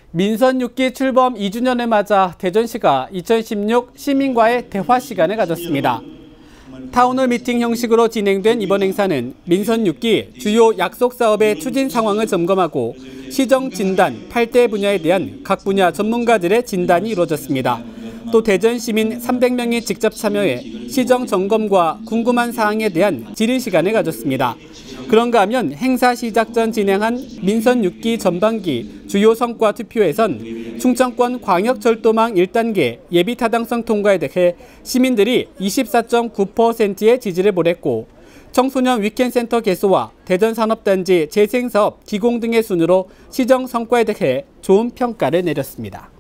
민선 6기 출범 2주년을 맞아 대전시가 2016 시민과의 대화 시간을 가졌습니다. 타운홀 미팅 형식으로 진행된 이번 행사는 민선 6기 주요 약속 사업의 추진 상황을 점검하고 시정 진단 8대 분야에 대한 각 분야 전문가들의 진단이 이루어졌습니다. 또 대전 시민 300명이 직접 참여해 시정 점검과 궁금한 사항에 대한 질의 시간을 가졌습니다. 그런가 하면 행사 시작 전 진행한 민선 6기 전반기 주요 성과 투표에선 충청권 광역철도망 1단계 예비 타당성 통과에 대해 시민들이 24.9%의 지지를 보냈고 청소년 위켄센터 개소와 대전산업단지 재생사업 기공 등의 순으로 시정 성과에 대해 좋은 평가를 내렸습니다.